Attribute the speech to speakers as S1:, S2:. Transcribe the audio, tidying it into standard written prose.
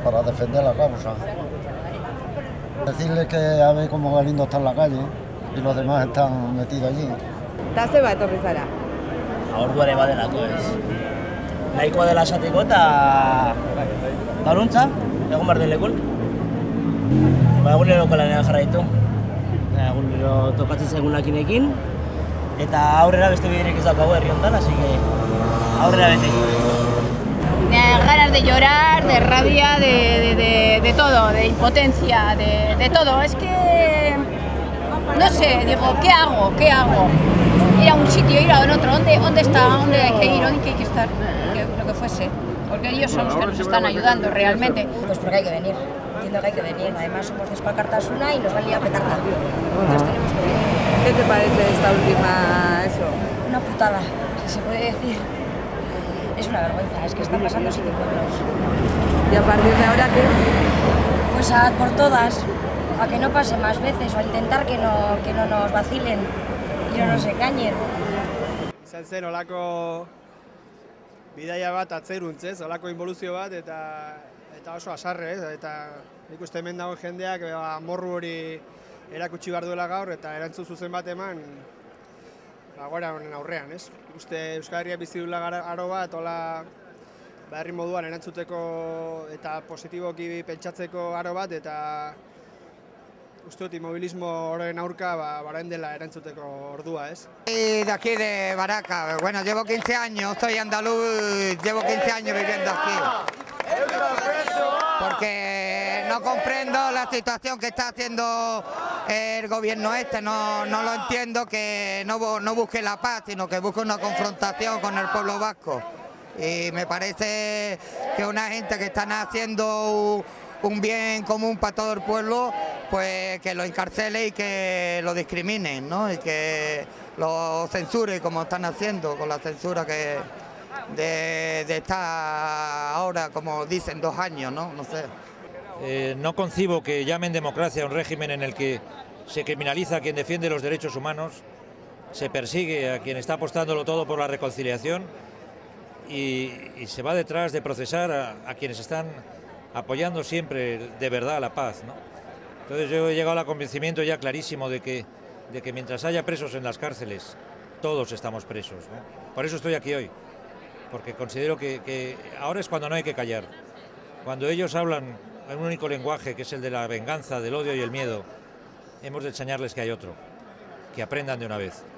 S1: para defender la causa. Decirle que a ver cómo Galindo está en la calle y los demás están metidos allí.
S2: Eta ze bat etorri zara?
S3: Orduare badelako ez. Nahikoa dela esateko eta garuntza, egon behar den lekun. Egunero kalanean jarraitu. Egunero tokatzen zaigunakinekin. Eta aurrera beste biderik ez daukagu herri honetan, así que aurrera bete.
S4: Ganas de llorar, de rabia, de todo, de impotencia, de todo. Es que, no sé, digo, ¿qué hago? ¿Qué hago? Ir a un sitio, ir a otro, ¿dónde está? ¿Dónde hay que ir? ¿Dónde hay que estar? Lo que fuese. Porque ellos son los que nos están ayudando realmente.
S5: Pues porque hay que venir, entiendo que hay que venir. Además somos de Esparcartasuna y nos van a ir a petarla. Entonces tenemos que venir.
S2: ¿Qué te parece esta última eso?
S5: Una putada, si se puede decir. Es una vergüenza, es que están pasando 7 pueblos.
S2: ¿Y a partir de ahora qué?
S5: Pues a por todas, a que no pase más veces o a intentar que no nos vacilen y no nos engañen.
S6: Izan zen olako bidaia bat atzeruntzez, olako involuzio bat eta oso asarre, eta nik uste hemen dagoen jendeak morru hori erakutsi behar duela gaur eta erantzun zuzen bat eman gora honen aurrean, ez? Uste Euskal Herria bizi duela aro bat, hola herri moduan erantzuteko eta positiboki pentsatzeko aro bat, eta uste dut inmobilismo horren aurka barain dela erantzuteko ordua, ez?
S7: De aquí de Baraca, bueno, llevo 15 años, soy andaluz, llevo 15 años viviendo aquí. Porque no comprendo la situación que está haciendo el gobierno no lo entiendo, que no busque la paz, sino que busque una confrontación con el pueblo vasco. Y me parece que una gente que están haciendo un bien común para todo el pueblo, pues que lo encarcele y que lo discriminen, ¿no? Y que lo censuren como están haciendo con la censura que de estar ahora, como dicen, 2 años, ¿no? No sé.
S8: No concibo que llamen democracia a un régimen en el que se criminaliza a quien defiende los derechos humanos, se persigue a quien está apostándolo todo por la reconciliación y se va detrás de procesar a quienes están apoyando siempre de verdad la paz, ¿no? Entonces yo he llegado al convencimiento ya clarísimo de que mientras haya presos en las cárceles, todos estamos presos, ¿no? Por eso estoy aquí hoy, porque considero que ahora es cuando no hay que callar. Cuando ellos hablan en un único lenguaje, que es el de la venganza, del odio y el miedo, hemos de enseñarles que hay otro, que aprendan de una vez.